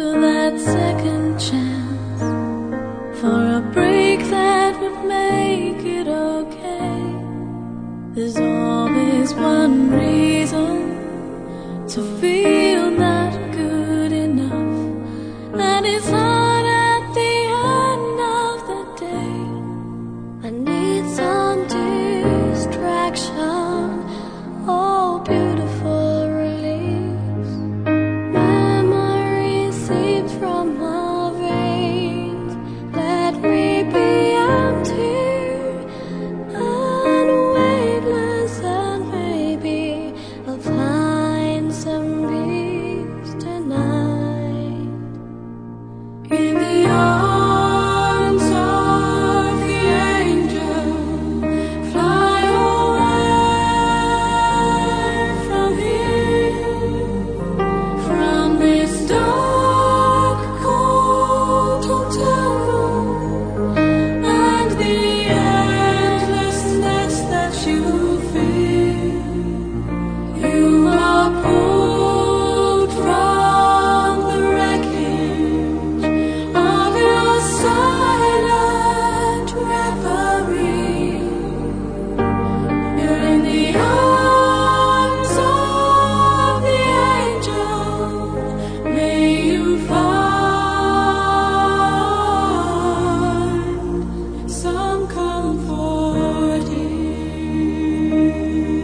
for that second chance, for a break that would make it okay. There's always one reason to feel not good enough, and it's hard at the end of the day. I need some distraction, oh beautiful release. Memories seep from my veins, let me be empty and weightless, and maybe I'll find some peace tonight. In the arms of the angel, fly away from here, from this dark, cold hotel room, and the endlessness that you feel. You are pulled from the wreckage of your silent reverie. You're in the arms of the angel. May you find some comfort here.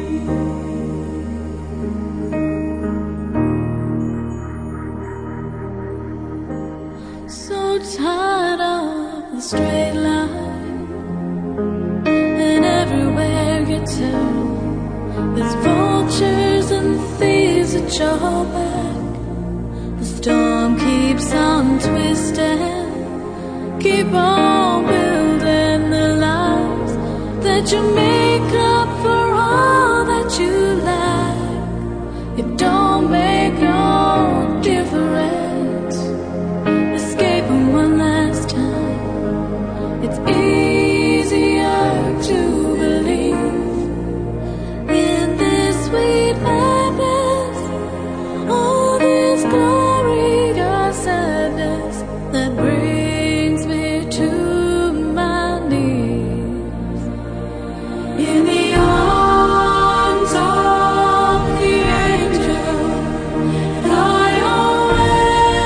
So tired of the straight line, and everywhere you turn, there's vultures and thieves at your back. The storm keeps on twisting, keep on building the lies that you make up for all that you lack. You don't make no difference. Escape one last time. It's easier to believe in this sweet madness, all this glorious sadness that brings me to my knees. In the arms of the angel, fly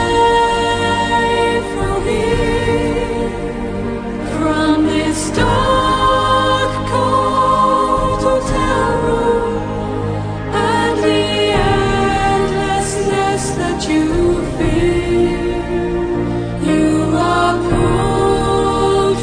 away from here, from this storm.